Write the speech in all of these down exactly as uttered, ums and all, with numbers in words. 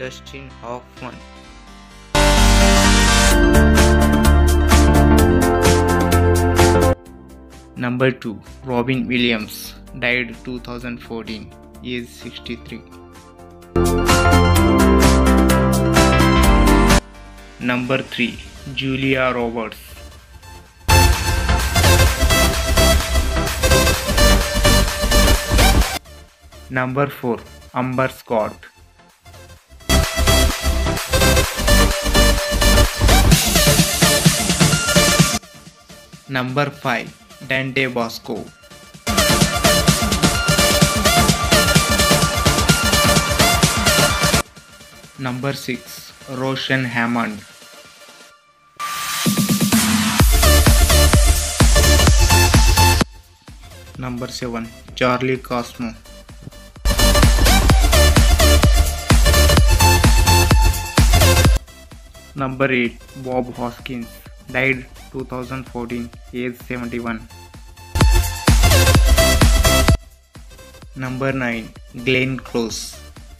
Dustin Hoffman. Number two. Robin Williams, died two thousand fourteen, age sixty-three. Number three. Julia Roberts. Number four. Amber Scott. Number five. Dante Basco. Number six. Raushan Hammond. Number seven. Charlie Korsmo. Number eight. Bob Hoskins, died two thousand fourteen, age seventy-one. Number nine. Glenn Close.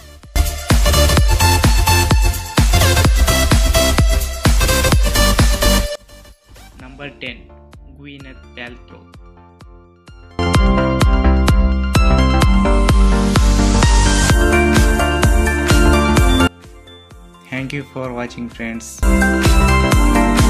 Number ten. Gwyneth Paltrow. Thank you for watching, friends.